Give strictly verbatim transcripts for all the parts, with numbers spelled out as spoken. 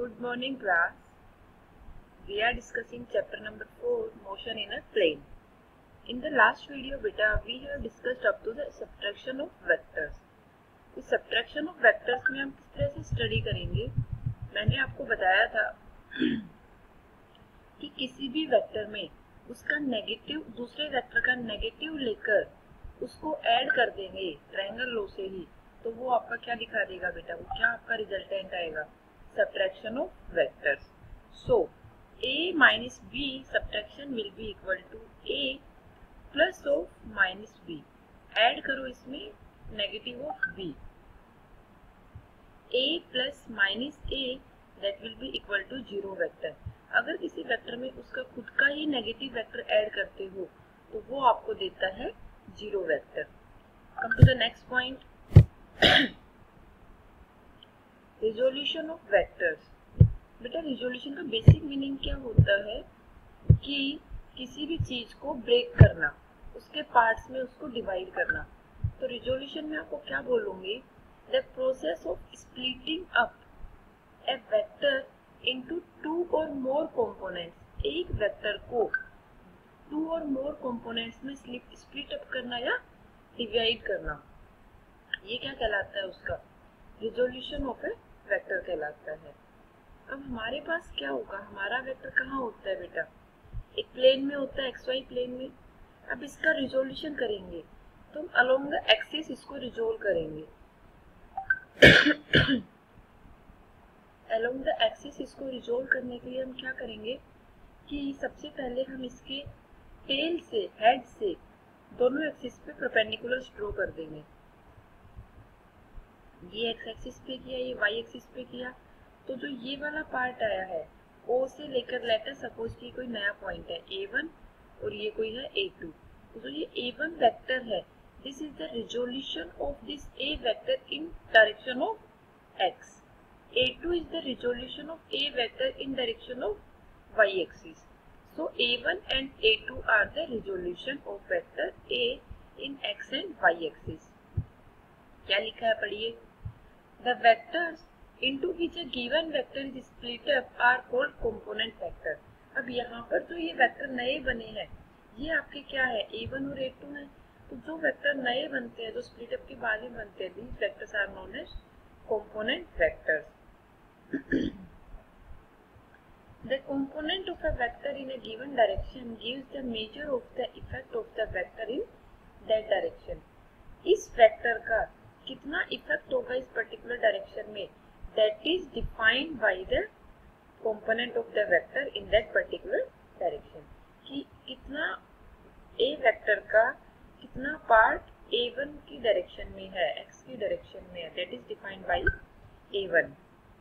Good morning, class. We are discussing chapter number four, motion in a plane. In the last video, beta, we have discussed up to the subtraction of vectors. इस subtraction of vectors में हम किस तरह से study करेंगे? मैंने आपको बताया था कि किसी भी वेक्टर में उसका नेगेटिव दूसरे वेक्टर का नेगेटिव लेकर उसको ऐड कर देंगे ट्रायंगल लॉ से ही, तो वो आपका क्या दिखा देगा बेटा? वो क्या आपका रिजल्टेंट आएगा? Subtraction of vectors. So a minus b subtraction will be equal to a plus of minus b. Add करो इसमें negative of b. a plus minus a that will be equal to zero vector. अगर किसी vector में उसका खुद का ही negative vector add करते हो तो वो आपको देता है zero vector. Come to the next point. Resolution of vectors. बेटा रिजोल्यूशन का बेसिक मीनिंग क्या होता है कि किसी भी चीज को ब्रेक करना, उसके पार्ट्स में उसको डिवाइड करना. तो रिजोल्यूशन में आपको क्या बोलूंगी? The process of splitting up a vector into two or more components. एक वेक्टर को टू और मोर कंपोनेंट्स में स्प्लिट अप करना या डिवाइड करना, ये क्या कहलाता है? उसका रिजोल्यूशन ऑफ ए वेक्टर कहलाता है. अब हमारे पास क्या होगा? हमारा वेक्टर कहाँ होता है बेटा? एक प्लेन में होता है, एक्स वाई प्लेन में. अब इसका रिजोल्यूशन करेंगे तो हम अलोंग द एक्सिस इसको रिजोल्व करेंगे. अलोंग द एक्सिस इसको रिजोल्व करने के लिए हम क्या करेंगे कि सबसे पहले हम इसके टेल से, हेड से दोनों एक्सिस पे परपेंडिकुलर ड्रॉ कर देंगे. ये एक्स एक्सिस पे किया, ये वाई एक्सिस पे किया, तो जो ये वाला पार्ट आया है O से लेकर लेटर सपोज कि कोई नया पॉइंट है ए वन और ये कोई है ए टू, तो जो ये ए वन वेक्टर है, this is the resolution of this A vector in direction of X. A two is the resolution of A vector in direction of Y axis. So A one and A two are the resolution of vector A in X and Y axis. क्या लिखा है? पढ़िए. The vectors into which a given vector is split up are called component vector. अब यहाँ पर जो ये vector नए बने हैं, ये आपके क्या है? ए वन और ए टू है. तो जो वेक्टर नए बनते हैं, जो स्प्लिट अप के बाद में बनते हैं, these vectors are known as component vectors. The component of a vector in a given direction gives the measure of the effect of the vector in that direction. इस वेक्टर का कितना effect होगा इस पर्टिकुलर डायरेक्शन में, that is defined by the component of the vector in that particular direction. कि कितना A vector का कितना पार्ट ए वन की डायरेक्शन में है, एक्स की डायरेक्शन में है, that is defined by A one.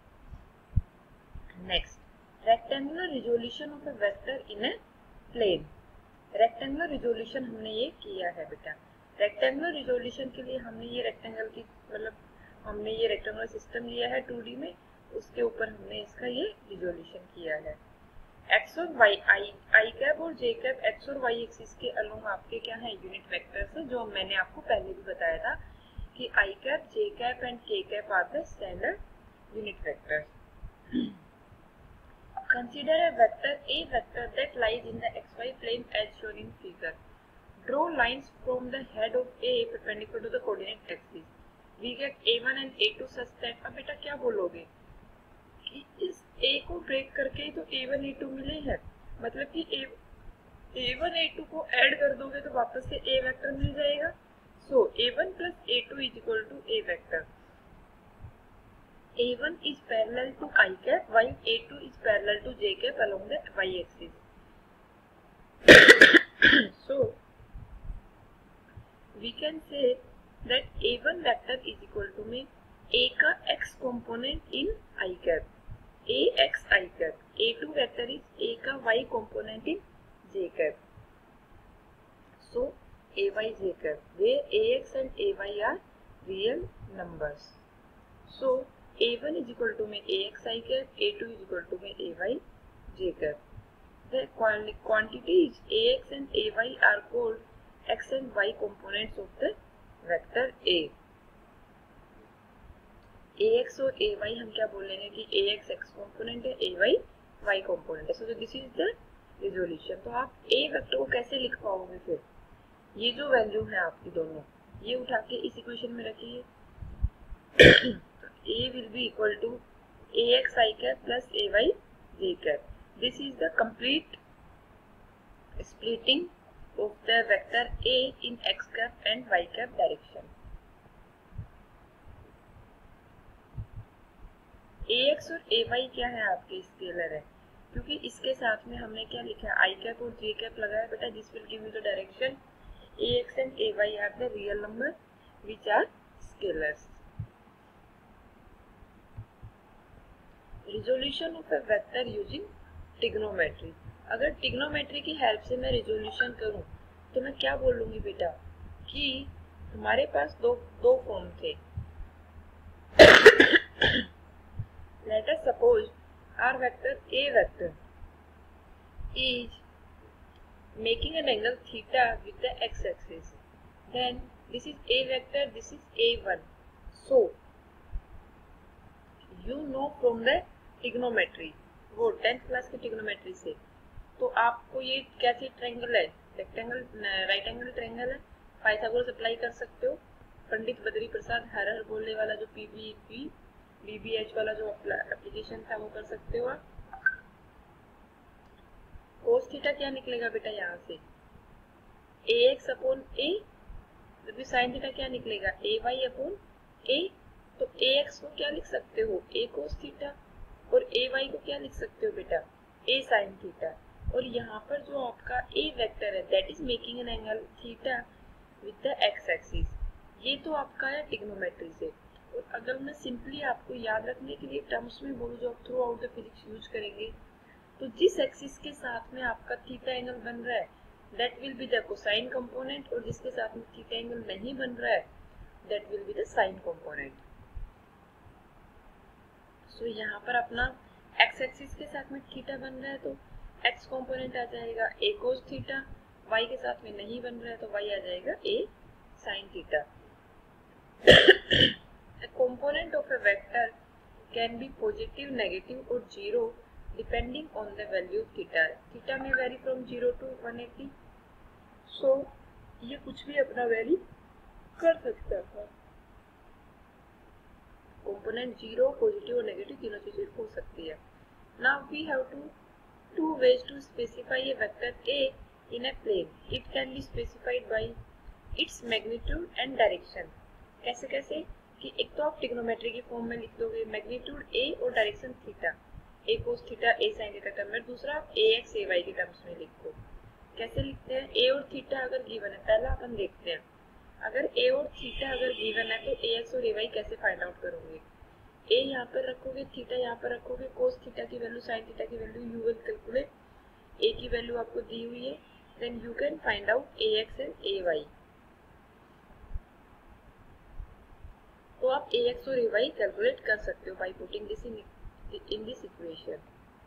Next, rectangular resolution of a vector in a plane. Rectangular resolution हमने ये किया है बेटा. रेक्टेंगुलर रिजोल्यूशन के लिए हमने ये रेक्टेंगल की मतलब हमने ये रेक्टेंगुलर सिस्टम लिया है टू डी में, उसके ऊपर हमने इसका ये रिजोल्यूशन किया है. एक्स और वाई, आई आई कैप और जे कैप एक्स और वाई एक्सिस के अलोंग आपके क्या है? यूनिट वेक्टर्स है, जो मैंने आपको पहले भी बताया था कि i cap, j cap and k cap are the standard unit vectors. Consider a vector A vector that lies in the X Y plane as shown in figure. Draw lines from the head of A perpendicular to the coordinate axis. We get A one and A two such that. अब बेटा क्या बोलोगे कि इस A को break करके तो A one A two मिले हैं, मतलब कि A A one A two को ऐड कर दोगे तो वापस से A वेक्टर मिल जाएगा. So A one plus A two is equal to A vector. A one is parallel to I cap while A two is parallel to J cap along the Y axis. So we can say that A one vector is equal to में A का x component in I cap, A x I cap. A two vector is A का y component in J cap. So A y J cap, where A x and A y are real numbers. So A one is equal to में A x I cap, A two is equal to में A y J cap. The quantities A x and A y are called x and y components of the vector A. A X और A Y हम क्या बोलेंगे कि ए x x component है, ए Y Y component है। So this is the resolution. तो आप ए vector को कैसे लिख पाओगे फिर? ये जो वैल्यू है आपकी दोनों, ये उठा के इस इक्वेशन में रखिए। A will be equal to A X i cap plus A Y j cap. This is the complete splitting of the vector A in x cap and y cap direction. ax और ay क्या है? आपके scalar है, क्योंकि इसके साथ में हमने क्या लिखा है, i cap और j cap लगाया बेटा। This will give you the direction. ax and ay are the real number which are scalars. Resolution of a vector using trigonometry. अगर ट्रिग्नोमेट्री की हेल्प से मैं रिजोल्यूशन करूं तो मैं क्या बोलूंगी बेटा कि हमारे पास दो दो फॉर्म थे। Let us suppose our vector A vector is making an angle theta with the X axis, then this is A vector, this is A one. So you know from the trigonometry, वो tenth class की trigonometry से, तो आपको ये कैसी triangle है, rectangle right angle triangle है, Pythagoras apply कर सकते हो। पंडित बद्री प्रसाद हर हर बोलने वाला जो पीबीपी बीबीएच वाला जो एप्लीकेशन था वो कर सकते हो आप। कोस थीटा क्या निकलेगा बेटा यहाँ से, ए एक्स अपॉन ए, तो साइन थीटा क्या निकलेगा, ए वाई अपॉन ए। तो ए एक्स को क्या लिख सकते हो, ए कोस थीटा, और ए वाई को क्या लिख सकते हो बेटा, ए साइन थीटा। और यहाँ पर जो आपका ए वेक्टर है that is making an angle theta with the X axis, ये तो आपका है ट्रिग्नोमेट्री से। और अगर मैं सिंपली आपको याद रखने के लिए टर्म्स में बोलूँ जो आप throughout the physics use करेंगे, तो जिस एक्सिस के साथ में आपका थीटा एंगल बन रहा है that will be the cosine component, और जिसके साथ में थीटा एंगल नहीं बन रहा है that will be the sine component. So यहाँ पर अपना एक्स एक्सिस के साथ में थीटा बन रहा है तो एक्स कंपोनेंट आ जाएगा ए कोस थीटा, वाई के साथ में नहीं बन रहा है तो वाई आ जाएगा A sine theta. A component of a vector can be positive, negative or zero depending on the value of theta. Theta may vary from zero to one eighty. So ये कुछ भी अपना वैरी कर सकता है। Component zero, positive और negative तीनों चीजें हो सकती है। Now we have to two ways to specify a vector A in a plane. It can be specified by its magnitude and direction. कैसे कैसे कि एक तो आप ट्रिग्नोमेट्री की फॉर्म में लिख दोगे मैग्नीट्यूड ए और direction theta, A cos theta A sine theta term में, दूसरा आप ए एक्स ए वाई के टर्म्स में लिखो। कैसे लिखते हैं, ए और थीटा अगर गिवन है, पहला अपन देखते हैं अगर ए और थीटा अगर गिवन है तो ए एक्स और ए वाई कैसे फाइंड आउट करोगे। ए यहाँ पर रखोगे, थीटा यहाँ पर रखोगे, कोस थीटा की वैल्यू साइन थीटा की value you will calculate. A की वैल्यू आपको दी हुई है, then you can find out A X and A Y. तो आप ए एक्स और ए वाई कैलकुलेट कर सकते हो by putting this in in this equation.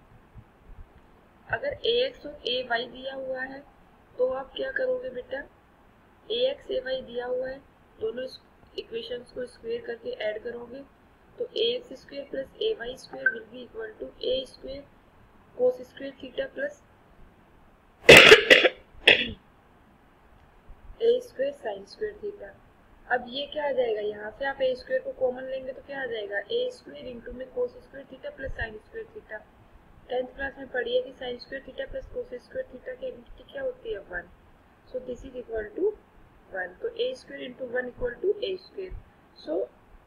अगर ए एक्स और ए वाई दिया हुआ है तो आप क्या करोगे बेटा, ए एक्स ए वाई दिया हुआ है, दोनों इक्वेशंस को स्क्वायर करके ऐड करोगे तो A X square plus A Y square will be equal to A square cos square theta plus A square sine square theta. अब ये क्या आ जाएगा, यहाँ से आप ए स्क्वायर को कॉमन लेंगे तो क्या आ जाएगा, ए स्क्वायर इंटू में cos square theta plus sine square theta. Tenth class में पढ़ी है कि sine square theta plus cos square theta की आइडेंटिटी क्या होती है, one. So this is equal to one. तो A square into one equal to A square. So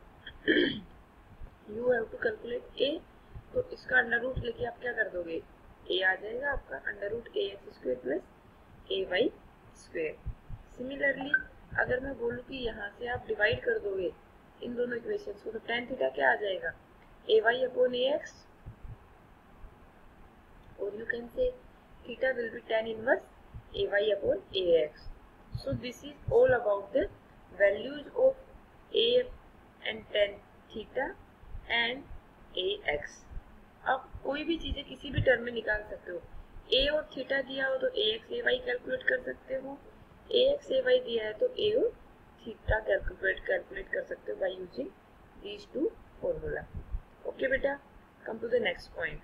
you have to calculate A, तो इसका अंडर रूट लेके आप क्या कर दोगे, ए आ जाएगा आपका under root A X square plus A Y square. Similarly अगर मैं बोलूँ कि यहाँ से आप डिवाइड कर दोगे इन दोनों इक्वेशंस को तो टेन थीटा क्या आ जाएगा, A Y upon A X, और you can say theta will be tan inverse A Y upon A X. So this is all about the values of A and tan theta and A X. आप कोई भी चीजें किसी भी term में निकाल सकते हो। ए और थीटा दिया हो तो A X A Y calculate कर सकते हो, ए एक्स ए वाई दिया है तो ए और थीटा कैलकुलेट कैलकुलेट कर सकते हो by using these two formula. Okay बेटा, come to the next point,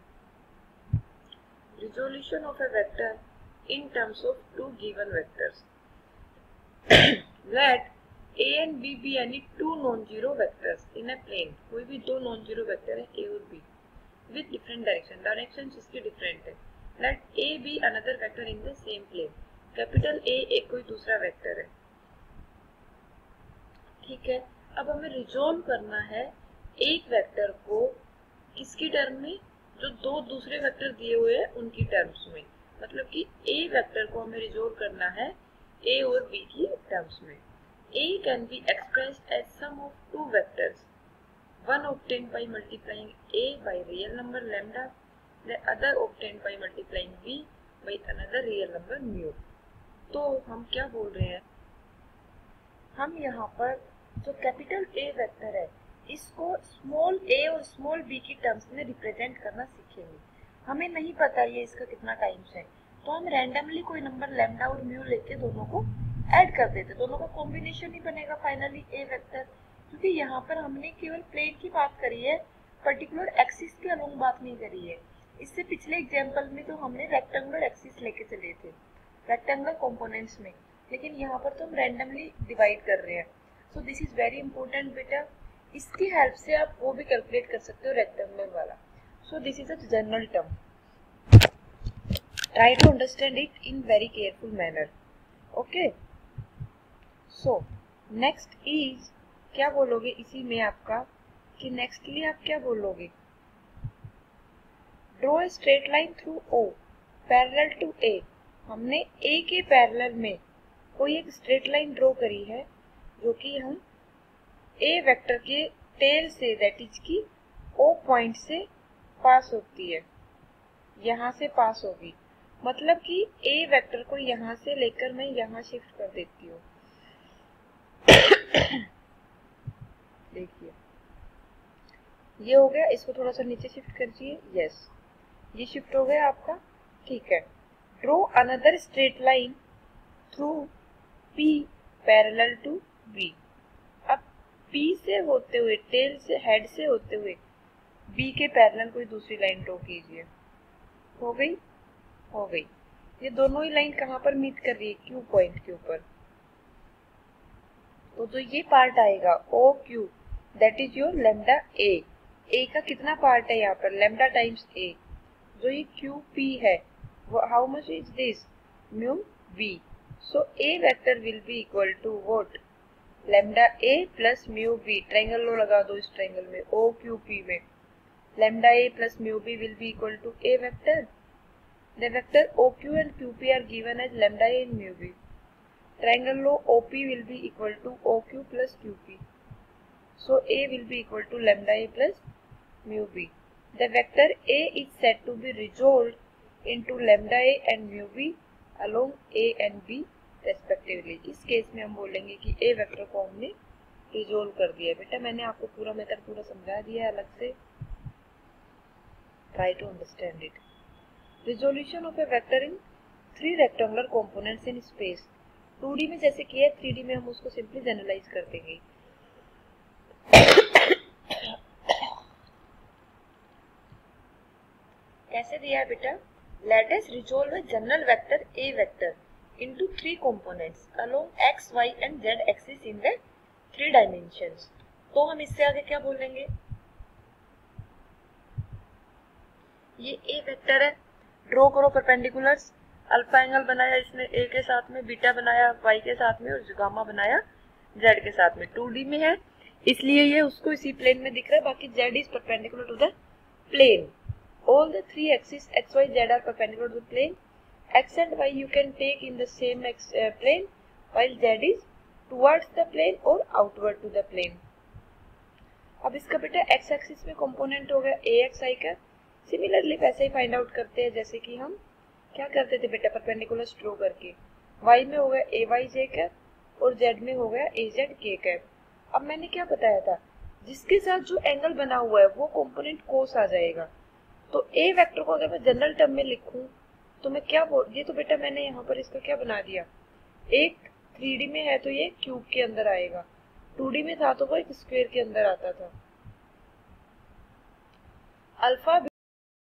resolution of a vector in terms of two given vectors. Let A and B be any two non-zero vectors in a plane. कोई भी दो non-zero vector है A और B with different direction. Direction जिसकी different है. Let A be another vector in the same plane. Capital A एक कोई दूसरा vector है. ठीक है, अब हमें रिजोल्व करना है एक वेक्टर को किसकी टर्म में, जो दो दूसरे वेक्टर दिए हुए हैं उनकी टर्म्स में। मतलब कि A वेक्टर को हमें रिजोल्व करना है A और B की टर्म्स में। A can be expressed as sum of two vectors, one obtained by multiplying A by real number lambda, the other obtained by multiplying B by another real number mu। तो हम क्या बोल रहे हैं, हम यहाँ पर जो कैपिटल A वेक्टर है इसको स्मॉल a और स्मॉल b की टर्म्स में रिप्रेजेंट करना सीखेंगे। हमें नहीं पता ये इसका कितना टाइम्स है, तो हम रैंडमली कोई नंबर लैम्डा और म्यू लेके दोनों को ऐड कर देते, दोनों का कॉम्बिनेशन ही बनेगा फाइनली ए वेक्टर। क्योंकि यहाँ पर हमने केवल प्लेन की बात करी है, पर्टिकुलर एक्सिस के अलोंग बात नहीं करी है। इससे पिछले एग्जाम्पल में तो हमने रेक्टेंगुलर एक्सिस लेके चले थे रेक्टेंगुलर कंपोनेंट्स में, लेकिन यहाँ पर तो हम रैंडमली डिवाइड कर रहे हैं। So this is very important बेटा, इसकी हेल्प से आप वो भी कैलकुलेट कर सकते हो रेक्टेंगुलर वाला। So this is a general term. Try to understand it in very careful manner. Okay. So next is, क्या बोलोगे इसी में आपका कि nextly आप क्या बोलोगे, draw a straight line through O parallel to A। हमने A के पैरेलल में कोई एक स्ट्रेट लाइन ड्रॉ करी है जो कि हम A वेक्टर के टेल से, दैट इज की O पॉइंट से पास होती है, यहाँ से पास होगी। मतलब कि A वेक्टर को यहाँ से लेकर मैं यहाँ शिफ्ट कर देती हूँ। देखिए ये हो गया, इसको थोड़ा सा नीचे शिफ्ट कर दीजिए। यस, ये शिफ्ट हो गया आपका। ठीक है, draw another straight line through P parallel to B। अब P से होते हुए, टेल से, हेड से होते हुए B के पैरेलल कोई दूसरी लाइन ड्रॉ कीजिए। हो गई, हो गई। ये दोनों ही लाइन कहाँ पर मीट कर रही है, Q पॉइंट के ऊपर। तो जो ये पार्ट आएगा O Q, that is your lambda A। A का कितना पार्ट है यहाँ पर, लैम्डा टाइम्स A। जो ये Q P है वो how much is this, mu B। So A vector will be equal to what, lambda A plus mu B। Triangle लो लगा दो इस ट्रायंगल में O Q P में। Lambda A plus mu B will be equal to A vector. The vector O Q and Q P are given as lambda A and mu B. Triangle law O P will be equal to O Q plus Q P. So A will be equal to lambda A plus mu B. The vector A is said to be resolved into lambda A and mu B along A and B respectively. इस case में हम बोलेंगे कि A vector को हमने resolve कर दिया है। बेटा मैंने आपको पूरा मेथड पूरा समझा दिया है अलग से। Try to understand it. Resolution of a vector in three rectangular components in space. Two D में जैसे किया, थ्री डी में हम उसको सिंपली जनरलाइज कर देंगे। कैसे दिया है बेटा, let us resolve a general vector A vector into three components along x, y and z axis in the three dimensions। तो हम इससे आगे क्या बोलेंगे, ये A वेक्टर है, ड्रॉ करो परपेंडिकुलर्स। अल्फा एंगल बनाया इसने A के साथ में, बीटा बनाया Y के साथ में और गामा बनाया Z के साथ में। टू डी में है इसलिए ये उसको इसी प्लेन में दिख रहा है, बाकी Z is perpendicular to the plane. All the three axis x, y, z are perpendicular to the plane. X and y you can take in the same x, uh, plane while Z is towards the plane or outward to the plane। अब इसका बेटा x axis में component हो गया A X I का। Similarly वैसे ही find out करते हैं जैसे कि हम क्या करते थे बेटा, परपेंडिकुलर ड्रॉ करके। y में हो गया A Y J कैप और z में हो गया A Z K कैप। अब मैंने क्या बताया था, जिसके साथ जो एंगल बना हुआ है वो कंपोनेंट कोस आ जाएगा। तो A वेक्टर को अगर मैं जनरल टर्म में लिखूं तो मैं क्या बोल, ये तो बेटा मैंने यहाँ पर इसका क्या बना दिया, एक थ्री डी में है तो ये क्यूब के अंदर आएगा, टू डी में था तो वो एक स्क्वायर के अंदर आता था। अल्फा